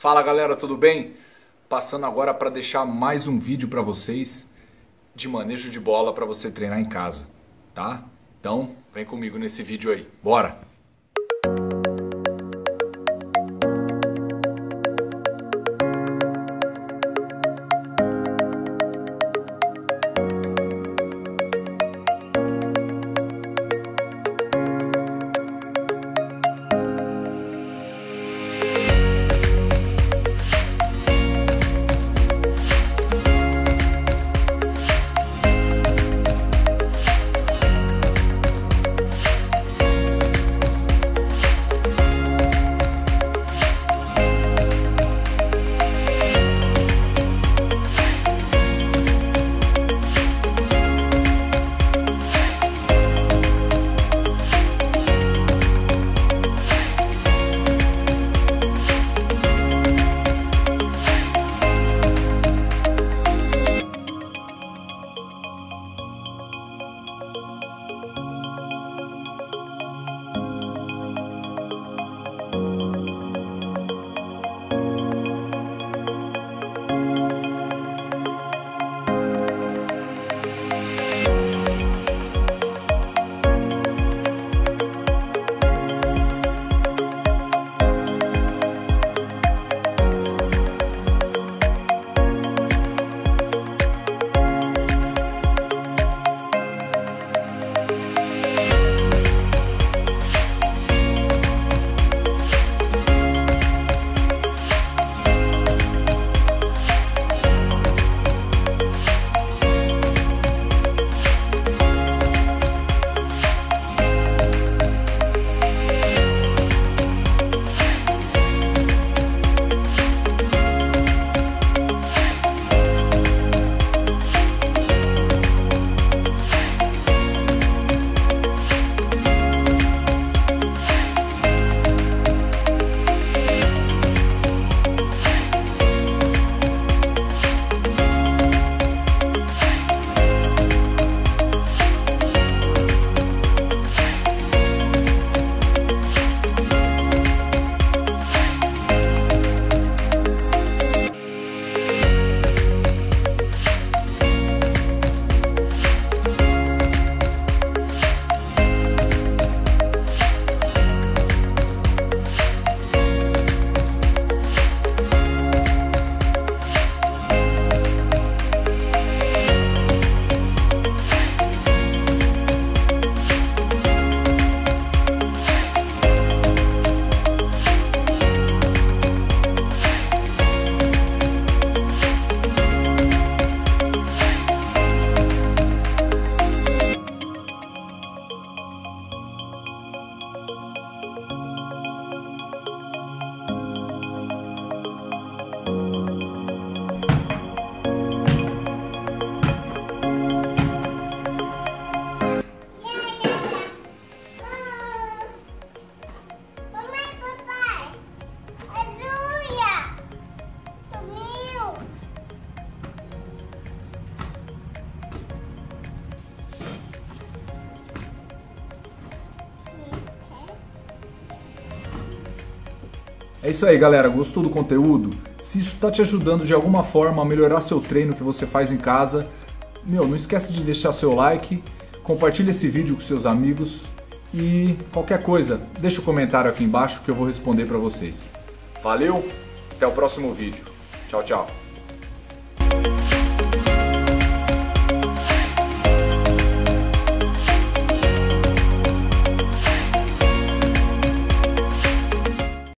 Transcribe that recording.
Fala galera, tudo bem? Passando agora para deixar mais um vídeo para vocês de manejo de bola para você treinar em casa, tá? Então vem comigo nesse vídeo aí, bora! É isso aí galera, gostou do conteúdo? Se isso está te ajudando de alguma forma a melhorar seu treino que você faz em casa, não esquece de deixar seu like, compartilha esse vídeo com seus amigos e qualquer coisa, deixa um comentário aqui embaixo que eu vou responder para vocês. Valeu, até o próximo vídeo. Tchau, tchau.